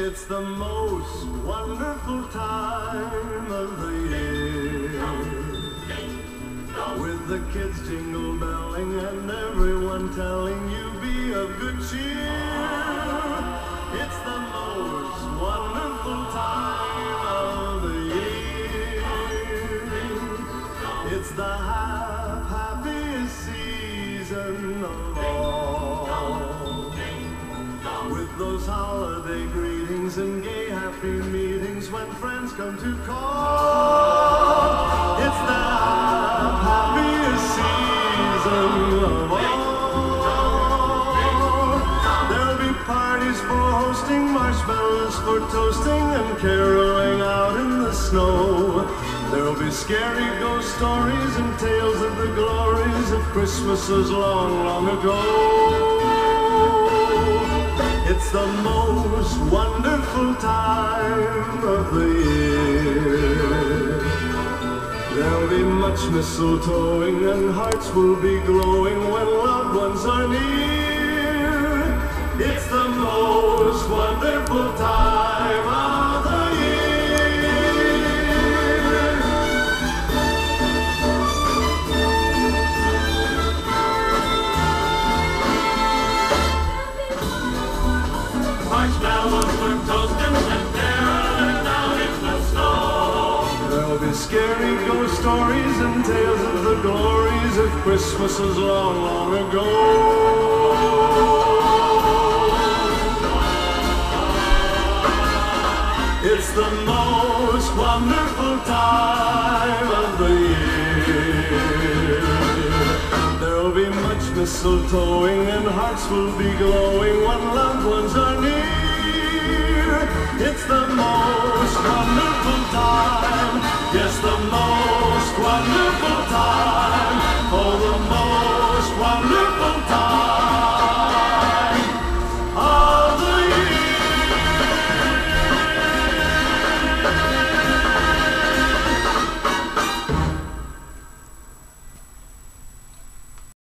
It's the most wonderful time of the year, with the kids jingle belling and everyone telling you be of good cheer. It's the most wonderful time of the year. It's the happiest season of all, with those holiday greetings and gay happy meetings when friends come to call. It's the happiest season of all. There'll be parties for hosting, marshmallows for toasting, and caroling out in the snow. There'll be scary ghost stories and tales of the glories of Christmases long, long ago. It's the most wonderful time of the year. There'll be much mistletoeing and hearts will be glowing when loved ones are near. It's the most wonderful time of the year. Marshmallows for toasting and caroling out in the snow. There'll be scary ghost stories and tales of the glories of Christmases long, long ago. It's the most wonderful time of the year. There'll be much mistletoeing and hearts will be glowing when loved ones are near. It's the most wonderful time